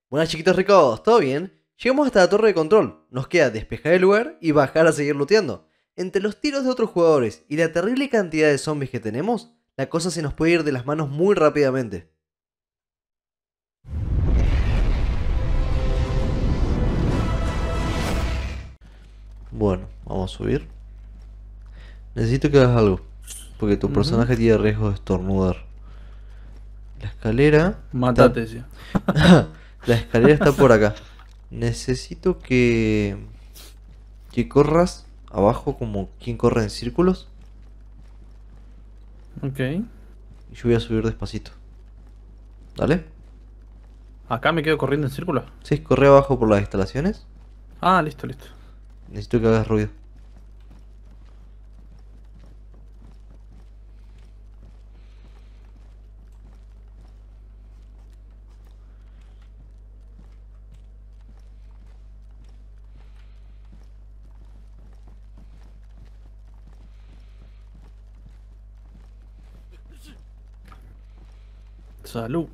Buenas chiquitos ricos, ¿todo bien? Llegamos hasta la torre de control. Nos queda despejar el lugar y bajar a seguir looteando. Entre los tiros de otros jugadores y la terrible cantidad de zombies que tenemos, la cosa se nos puede ir de las manos muy rápidamente. Bueno, vamos a subir. Necesito que hagas algo, porque tu Ujú. personaje tiene riesgo de estornudar. La escalera está... Mátate, sí. La escalera está por acá. Necesito que corras abajo como quien corre en círculos. Ok. Y yo voy a subir despacito. ¿Dale? Acá me quedo corriendo en círculo. Sí, corre abajo por las instalaciones. Ah, listo, listo. Necesito que hagas ruido. Salud.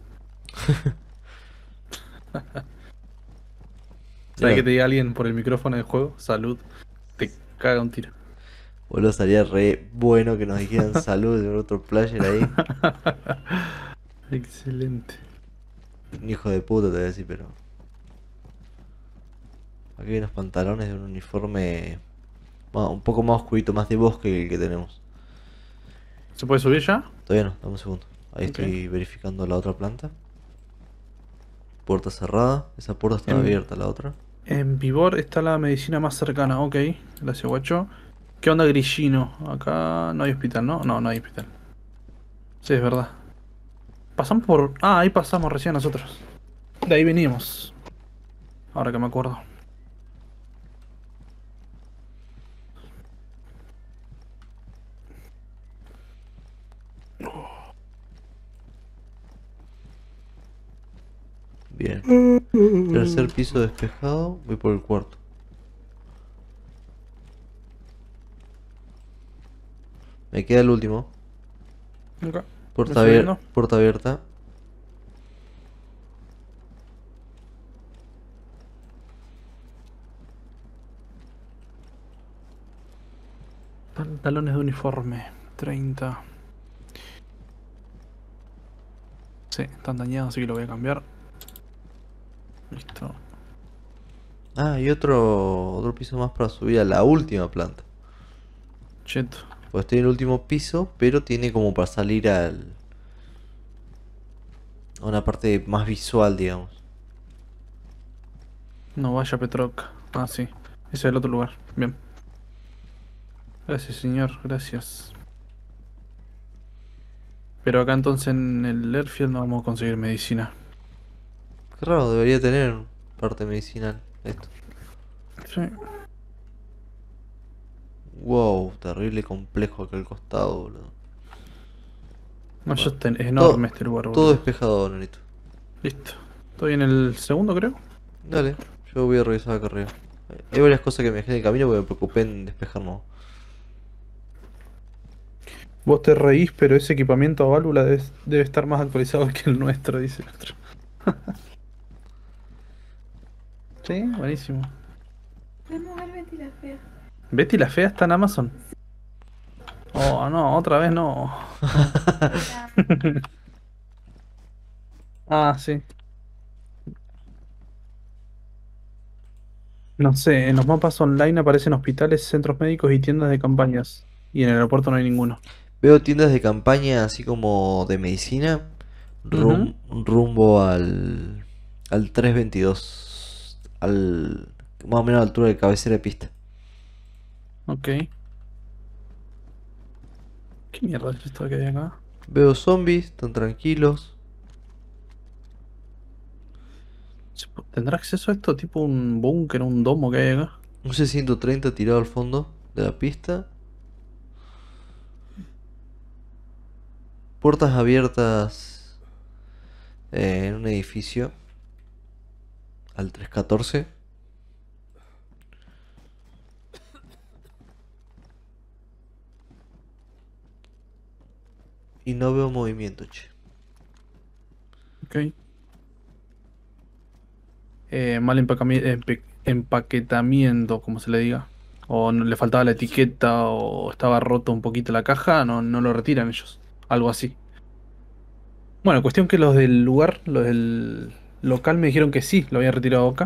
¿Sabes que Mira, te diga alguien por el micrófono del juego? Salud. Te caga un tiro. boludo, estaría re bueno que nos dijeran salud de otro player ahí. Excelente. Un hijo de puta te voy a decir, pero... Aquí hay unos pantalones de un uniforme un poco más oscurito, más de bosque que el que tenemos. ¿Se puede subir ya? Todavía no, dame un segundo. Ahí Ok. estoy verificando la otra planta. Puerta cerrada. Esa puerta estaba En, abierta, la otra. en Vivor está la medicina más cercana. Ok. Gracias, guacho. ¿Qué onda, Grillino? Acá no hay hospital, ¿no? No, no hay hospital. Sí, es verdad. Pasamos por... Ah, ahí pasamos recién nosotros. De ahí veníamos. Ahora que me acuerdo. Bien. Tercer piso despejado. Voy por el cuarto. Me queda el último. Ok. Voy subiendo. Puerta abierta. Pantalones de uniforme. 30. Sí, están dañados, así que lo voy a cambiar. Listo. Ah, y otro piso más para subir a la última planta. Cheto. Pues estoy en el último piso, pero tiene como para salir a una parte más visual, digamos. No vaya Petroc. Ah, sí. Ese es el otro lugar. Bien. Gracias, señor. Gracias. Pero acá entonces en el Airfield no vamos a conseguir medicina. Qué raro, debería tener parte medicinal esto. Sí. Wow, terrible complejo aquel costado, boludo. No, ya Bueno, está, es enorme todo, este lugar, todo boludo. despejado, Nenito. Listo. Estoy en el segundo, creo. Dale, yo voy a revisar acá arriba. Hay varias cosas que me dejé en el camino porque me preocupé en despejarnos. Vos te reís, pero ese equipamiento a válvula debe estar más actualizado que el nuestro, dice el otro. Sí, buenísimo. Podemos ver Betty la fea. Betty la fea está en Amazon. Oh, no, otra vez no. Hola. Ah, sí. No sé, en los mapas online aparecen hospitales, centros médicos y tiendas de campañas. Y en el aeropuerto no hay ninguno. Veo tiendas de campaña así como de medicina Ujú. rumbo al 322. Más o menos a la altura de cabecera de pista. Ok. ¿Qué mierda es esto que hay acá? Veo zombies, están tranquilos. ¿Tendrá acceso a esto? ¿Tipo un búnker, un domo que hay acá? Un C-130 tirado al fondo de la pista. Puertas abiertas en un edificio al 314. Y no veo movimiento, che. Ok. mal empaquetamiento, como se le diga. O le faltaba la etiqueta o estaba roto un poquito la caja, no lo retiran ellos. Algo así. Bueno, cuestión que los del lugar, los del local me dijeron que sí, lo habían retirado acá.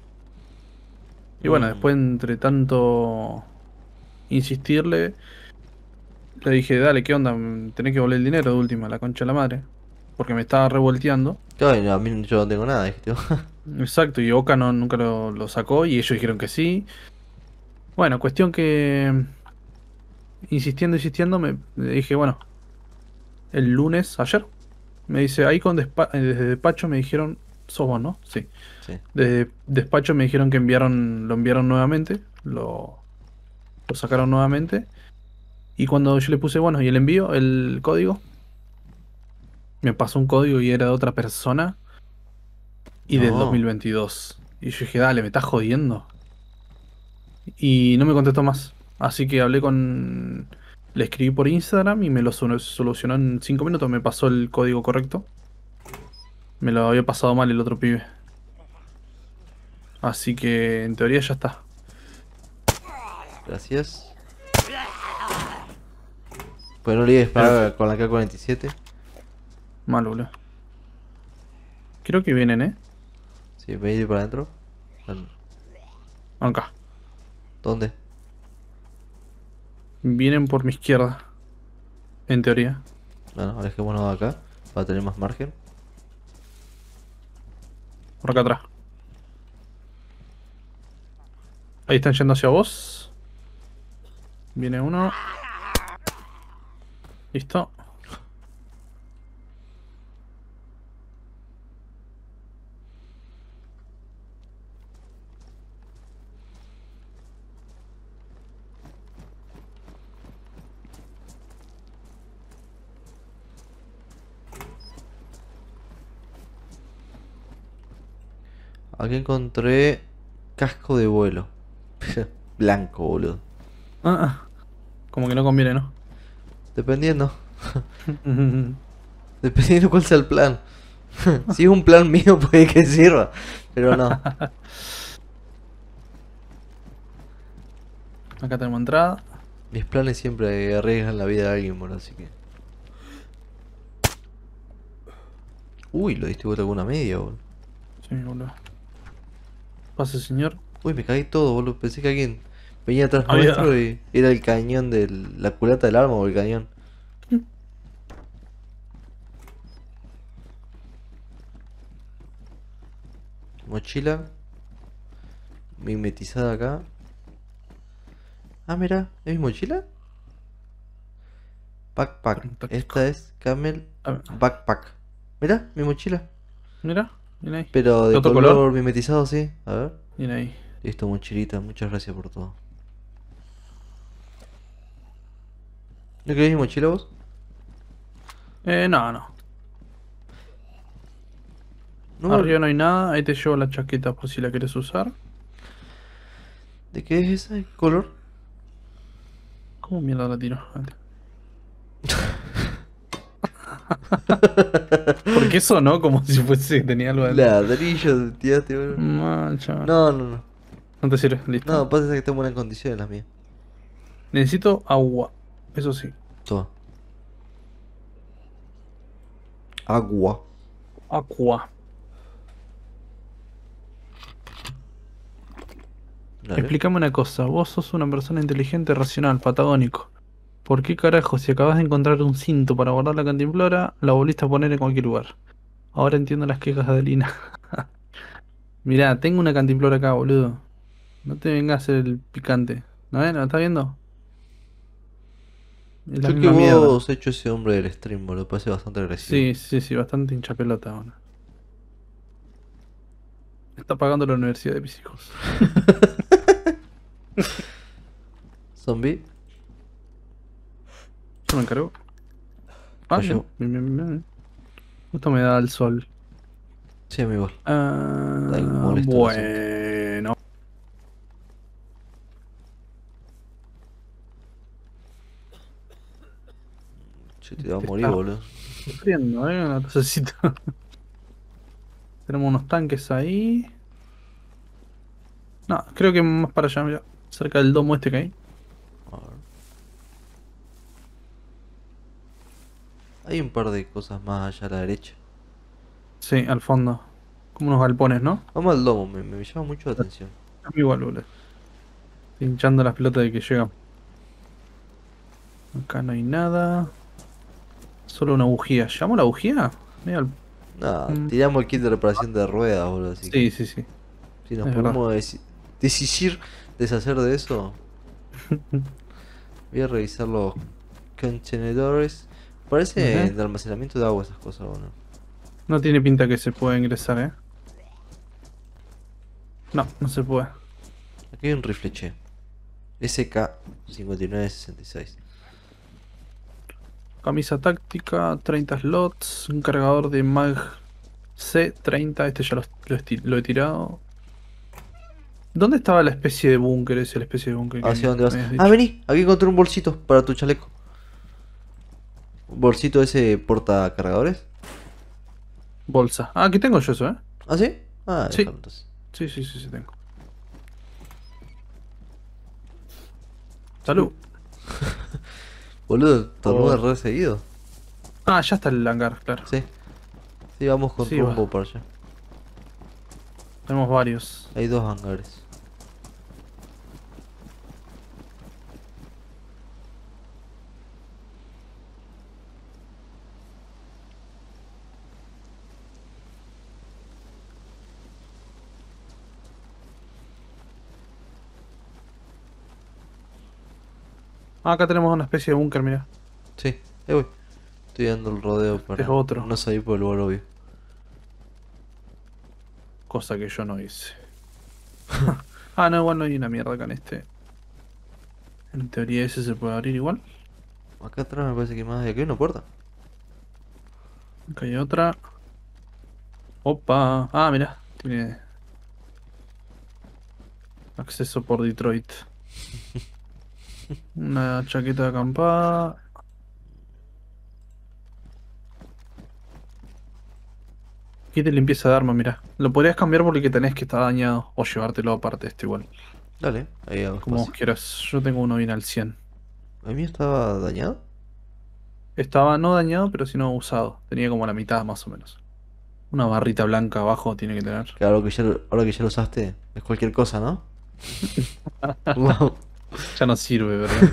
Y bueno, Mm, después entre tanto insistirle, le dije, dale, ¿qué onda? Tenés que volver el dinero de última, la concha de la madre. Porque me estaba revolteando. claro, y a mí yo no tengo nada, dijiste. Exacto, y Oka nunca lo sacó y ellos dijeron que sí. Bueno, cuestión que insistiendo, le dije, bueno, el lunes, ayer, me dice, ahí desde despacho me dijeron, sos vos, ¿no? Sí. Sí. Desde despacho me dijeron que lo enviaron nuevamente, lo sacaron nuevamente. Y cuando yo le puse, bueno, y el envío, el código, me pasó un código y era de otra persona y del No. 2022. Y yo dije, dale, me estás jodiendo. Y no me contestó más. Así que hablé con... Le escribí por Instagram y me lo solucionó en 5 minutos. Me pasó el código correcto. Me lo había pasado mal el otro pibe. Así que en teoría ya está. Gracias. Pues no le iba a disparar con la K-47. Mal, boludo. Creo que vienen, ¿eh? Sí, ¿me ir para adentro? Acá. ¿Dónde? Vienen por mi izquierda. En teoría. Bueno, alejémonos de acá para tener más margen. Por acá atrás. Ahí están yendo hacia vos. Viene uno. Listo. Aquí encontré casco de vuelo. Blanco, boludo. Ah, ah. Como que no conviene, ¿no? Dependiendo. Dependiendo cuál sea el plan. Si es un plan mío puede que sirva. Pero no. Acá tenemos entrada. Mis planes siempre arriesgan la vida de alguien, boludo, así que... Uy, lo diste vuelta con una media, boludo. Sí, boludo. Pase, señor. Uy, me caí todo, boludo. Pensé que alguien venía atrás Había- nuestro y era el cañón de la culata del arma o el cañón. Mochila. Mimetizada acá. Ah, mira, ¿es mi mochila? Backpack. Táctico. Esta es Camel Ah, Backpack. Mira, mi mochila. mira, viene ahí. Pero ¿De de otro color color? mimetizado, sí. A ver. Viene ahí. Listo, mochilita. Muchas gracias por todo. ¿No querés mi mochila vos? No. No me- Arriba no hay nada. Ahí te llevo la chaqueta por si la quieres usar. ¿De qué es esa? ¿Qué color? ¿Cómo mierda la tiro? Porque eso no, como si fuese tenía algo adentro. Ladrillo, tiraste, boludo. Chaval. No, no, no. No te sirve, listo. No, pasa que está en buenas condiciones las mías. Necesito agua. Eso sí. Toma. Agua. Aqua. Dale. Explícame una cosa. Vos sos una persona inteligente, racional, patagónico. ¿Por qué carajo, si acabas de encontrar un cinto para guardar la cantimplora, la volviste a poner en cualquier lugar? Ahora entiendo las quejas de Adelina. Mirá, tengo una cantimplora acá, boludo. No te vengas a hacer el picante. ¿No ves? ¿No estás viendo? Es la Creo que misma mierda. vos hecho ese hombre del stream, boludo. Parece bastante agresivo. Sí, bastante hincha pelota ahora. Está pagando la universidad de mis hijos. Zombie. Yo me encargo. Ah, Cayó. bien. Justo me da el sol. Sí, amigo. Ah, Está molesto el bueno. Che, te va a Te morir, está boludo. sufriendo, una tosecita. Tenemos unos tanques ahí. No, creo que más para allá, mira. Cerca del domo este que hay. A ver. Hay un par de cosas más allá a la derecha. Sí, al fondo. Como unos galpones, ¿no? Vamos al domo, me llama mucho la atención. A mí igual, boludo. Estoy hinchando las pelotas de que llegan. Acá no hay nada. Solo una bujía. ¿Llamo la bujía? Mira, Nada, mm, tiramos el kit de reparación de ruedas, boludo, así que sí, sí, sí. si nos Es verdad. podemos deshacer de eso, voy a revisar los contenedores. Parece Ujú. de almacenamiento de agua esas cosas, boludo. No tiene pinta que se pueda ingresar, ¿eh? No, no se puede. Aquí hay un rifle, che. SK-5966. Camisa táctica, 30 slots, un cargador de mag C30, este ya lo he tirado. ¿Dónde estaba la especie de búnker ese, la especie de búnker que ¿Hacia me dónde vas? habías Ah, dicho? vení, aquí encontré un bolsito para tu chaleco. Un bolsito ese porta cargadores. Bolsa. Ah, aquí tengo yo eso, ¿eh? ¿Ah, sí? Ah, Sí, déjalo entonces. sí, sí, sí, sí tengo. Salud. Boludo, tornuda Por... re seguido. Ah, ya está el hangar, claro. Sí, sí, vamos con Sí, rumbo va. para allá. Tenemos varios. Hay dos hangares. Ah, acá tenemos una especie de búnker, mira. Sí, ahí voy. Estoy dando el rodeo Este es para otro. no salir por el lugar obvio. Cosa que yo no hice. Ah, no, igual no hay una mierda acá en este. En teoría ese se puede abrir igual. Acá atrás me parece que más de aquí hay una puerta. Acá hay otra. Opa. Ah, mira. Tiene acceso por Detroit. Una chaqueta de acampada. Kit de limpieza de arma, mira. Lo podrías cambiar por el que tenés que está dañado. O llevártelo aparte este igual. Dale, ahí hago Como vos espacio. quieras. Yo tengo uno bien al 100. ¿El mío estaba dañado? Estaba no dañado, pero sino usado. Tenía como la mitad más o menos. Una barrita blanca abajo tiene que tener. Claro, ahora que ya lo usaste, es cualquier cosa, ¿no? Wow. Ya no sirve, ¿verdad?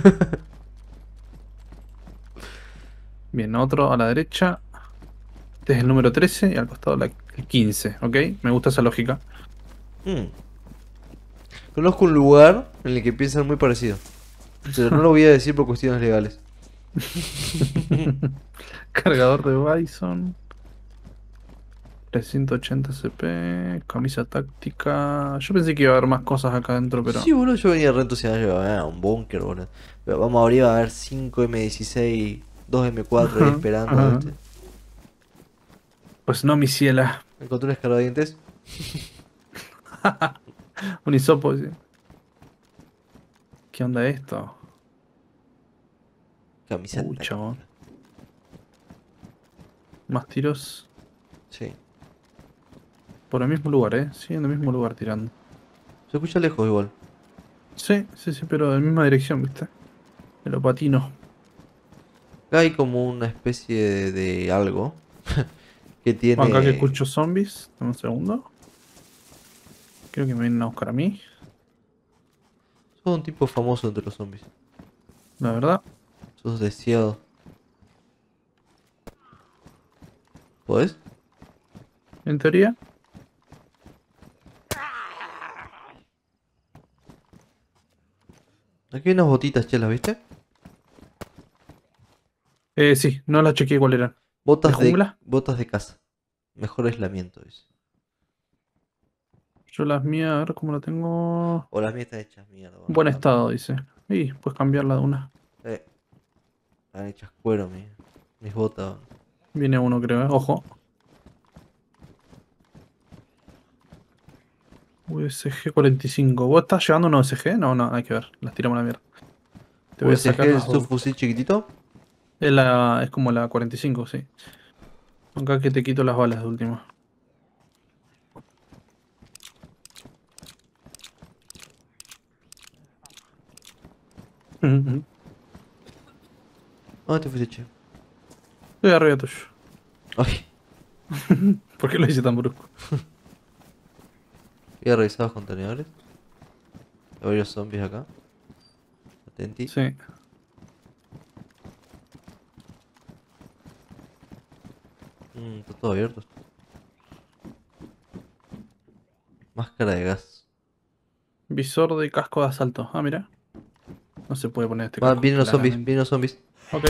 Bien, otro a la derecha. Este es el número 13 y al costado el 15, ¿ok? Me gusta esa lógica. Hmm. Conozco un lugar en el que piensan muy parecido. Pero no lo voy a decir por cuestiones legales. Cargador de Bison. 380 CP. Camisa táctica. Yo pensé que iba a haber más cosas acá adentro, pero... Sí, boludo, yo venía re entusiasmado. Un búnker, boludo. Pero vamos a abrir, va a haber 5 M16, 2 M4 ahí esperando, ¿viste? Pues no, mi ciela. Encontré un escarbadientes. Un hisopo, sí. ¿Qué onda esto? Camisa Chabón. táctica. Más tiros. Sí. Por el mismo lugar, ¿eh? Sí, en el mismo lugar tirando. Se escucha lejos igual. Sí, sí, sí, pero en la misma dirección, ¿viste? Me lo patino. Acá hay como una especie de algo que Acá que tiene... escucho zombies. Dame un segundo. Creo que me vienen a buscar a mí. Sos un tipo famoso entre los zombies. La verdad. Sos deseado. ¿Podés? En teoría. Aquí hay unas botitas, che, ¿las viste? Sí, no la chequeé cuál eran. ¿De jungla? Botas de caza. Mejor aislamiento, dice. Yo las mías, a ver cómo la tengo. O las mías están hechas mierda, bueno, Buen estado, dice. Y puedes cambiarla de una. eh, están hechas cuero, mis botas. Viene uno, creo, ¿eh? Ojo. USG 45. ¿Vos estás llevando una USG? No, no, hay que ver. Las tiramos a la mierda. Te voy a USG sacar es las tu dos. fusil chiquitito. Es como la 45, sí. Acá que te quito las balas de última. Estoy ¿Dónde te fuiste, che? arriba tuyo. Ay, ¿Por qué lo hice tan brusco? voy a revisar los contenedores. Hay varios zombies acá. Atenti. Sí. Está todo abierto. Máscara de gas. Visor de casco de asalto. Ah, mira. No se puede poner este Va, casco. vienen los zombies, claramente. vienen los zombies. Ok.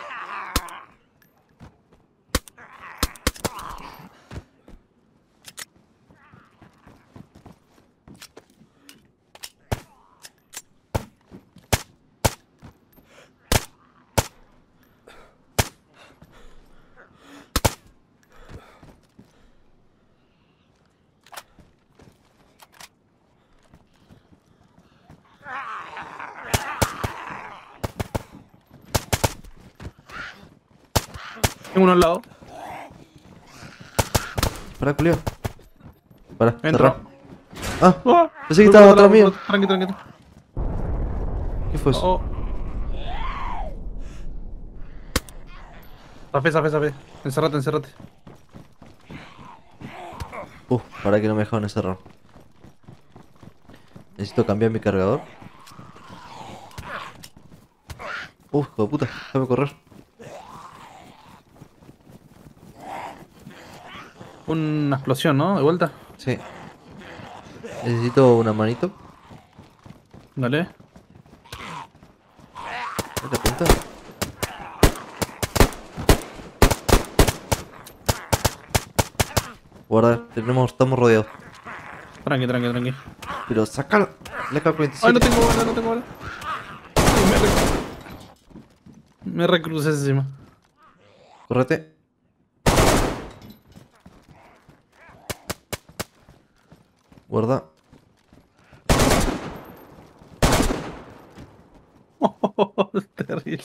Tengo uno al lado. Pará, culeo. Pará, Entro. cerrá. Ah, ¡Oh! pensé que Voy estaba por atrás mío. Tranqui, tranqui. ¿Qué fue eso? Oh. Zafé, zafé, zafé. Encerrate, encerrate. Pará que no me dejaron encerrar. Necesito cambiar mi cargador. Hijo de puta, déjame correr. Una explosión, ¿no? De vuelta. Sí. Necesito una manito. Dale. ¿No te apunta? Guarda, estamos rodeados. Tranqui, tranqui, tranqui. Pero sácalo. La K-47. Ay, no tengo bala, no tengo bala. Ay, me recrucé encima. Correte. Guarda. Terrible.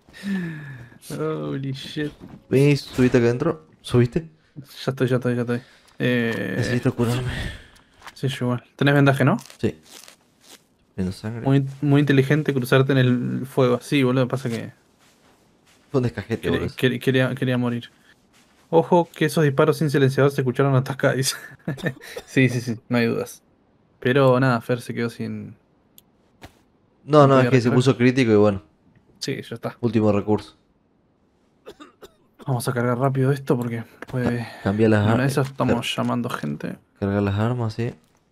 Holy shit. Vení, subite acá adentro. ¿Subiste? Ya estoy, ya estoy, ya estoy. Necesito curarme. Sí, yo igual. Tenés vendaje, ¿no? Sí. Viendo sangre. Muy, muy inteligente cruzarte en el fuego. Sí, boludo, pasa que Fue un descajete, boludo. quería morir. Ojo que esos disparos sin silenciador se escucharon hasta acá, dice. Sí, sí, sí, no hay dudas. Pero nada, Fer se quedó sin... No, no no, es podía que se recargar. puso crítico y bueno. Sí, ya está. Último recurso. Vamos a cargar rápido esto porque puede... Cambiar las En una de armas. esas estamos llamando gente. Cargar las armas, sí.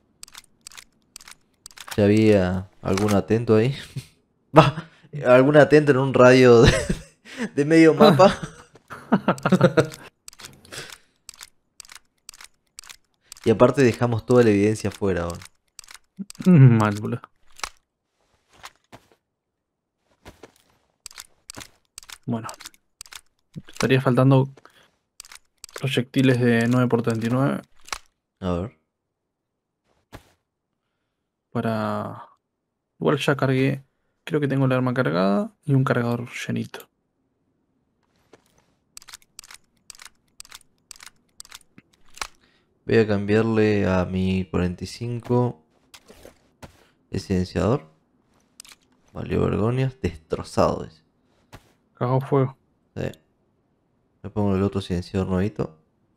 Ya había algún atento ahí. Va, algún atento en un radio de medio mapa. Y aparte dejamos toda la evidencia afuera ahora. Mal, boludo. Bueno. Estaría faltando proyectiles de 9x39 A ver. para... Igual ya cargué. Creo que tengo el arma cargada y un cargador llenito. Voy a cambiarle a mi 45 el silenciador. Valió vergonias. Destrozado ese. Cagó fuego. Sí. Le pongo el otro silenciador nuevito.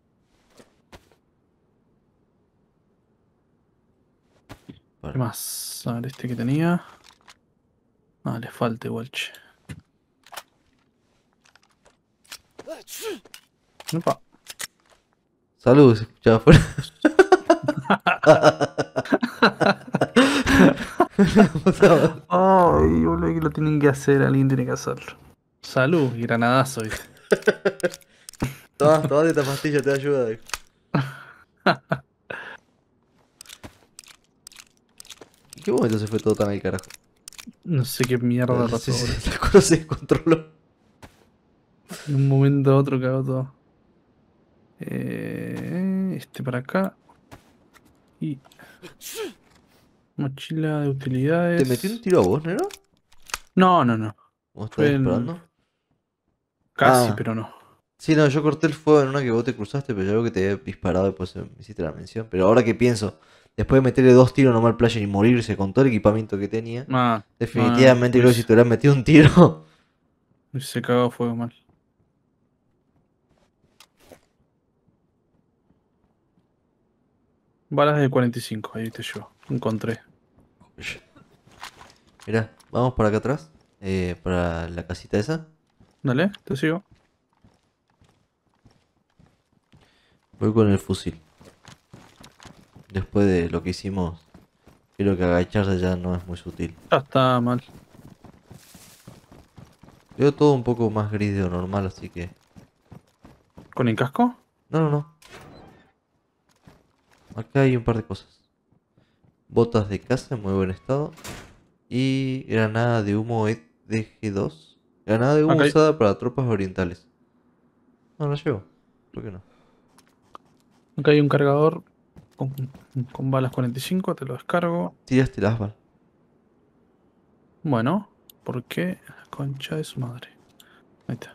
¿Qué más? A ver, este que tenía. Ah, le falta igual, che. Opa. Salud, se escuchaba afuera. Ay, boludo, que lo tienen que hacer, alguien tiene que hacerlo. Salud, y granadazo, ¿viste? Tomate esta pastilla, te ayuda. ¿En qué momento se fue todo tan al carajo? No sé qué mierda pasó, boludo. La cosa se descontroló. De un momento a otro cagó todo. Este para acá. Y... mochila de utilidades. ¿Te metí un tiro a vos, Nero? No, no, no. ¿Cómo estás Fue disparando? casi, Ah. pero no. Sí, no, yo corté el fuego en una que vos te cruzaste, pero yo creo que te había disparado después me hiciste la mención. Pero ahora que pienso, después de meterle 2 tiros nomás al player y morirse con todo el equipamiento que tenía, Ah, definitivamente creo que si pues te hubieras metido un tiro. se cagó fuego mal. Balas de 45, ahí te llevo. Encontré. Mirá, vamos para acá atrás, para la casita esa. Dale, te sigo. Voy con el fusil. Después de lo que hicimos, creo que agacharse ya no es muy sutil. Ya está mal. Veo todo un poco más gris de lo normal, así que... ¿Con el casco? No, no, no. Acá hay un par de cosas. Botas de caza en muy buen estado. Y granada de humo DG2. Granada de humo Acá hay, usada para tropas orientales. No, la llevo. ¿Por qué no? acá hay un cargador con, con balas 45, te lo descargo. Tiraste las balas. Bueno, ¿por qué? Concha de su madre. Ahí está.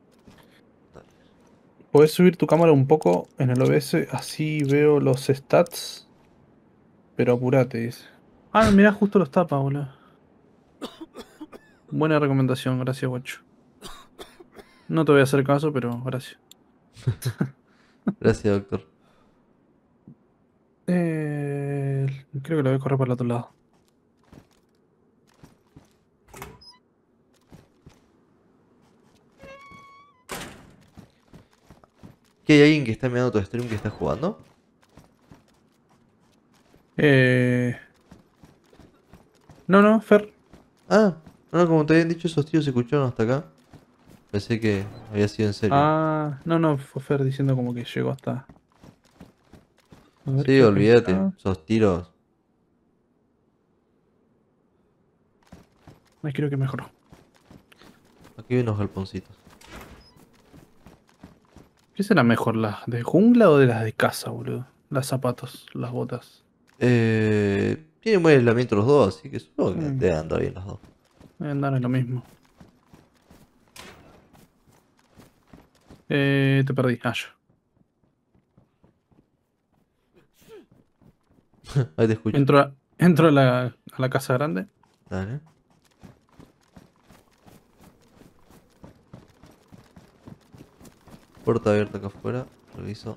Podés subir tu cámara un poco en el OBS, así veo los stats. Pero apurate, dice. Ah, mirá, justo los tapa, boludo. Buena recomendación, gracias, guacho. No te voy a hacer caso, pero gracias. Gracias, doctor. Creo que lo voy a correr para el otro lado. ¿Que hay alguien que está mirando tu stream que está jugando? No, no, Fer. Ah, no, como te habían dicho, esos tíos se escucharon hasta acá. Pensé que había sido en serio. Ah, no, no, fue Fer diciendo como que llegó hasta. A ver, Sí, creo que olvídate. está. Esos tiros. Ay, creo que mejoró. Aquí hay unos galponcitos. ¿Qué será mejor, las de jungla o de las de casa, boludo? Las zapatos, las botas. Tienen buen aislamiento los dos, así que supongo que Mm, deben andar bien los dos. andar es lo mismo. Te perdí. Ah, yo. Ahí te escucho. Entro a la casa grande. Dale. Puerta abierta acá afuera. Reviso.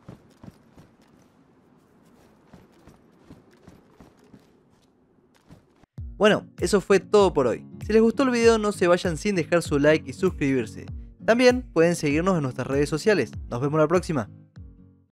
Bueno, eso fue todo por hoy. Si les gustó el video no se vayan sin dejar su like y suscribirse. También pueden seguirnos en nuestras redes sociales. Nos vemos la próxima.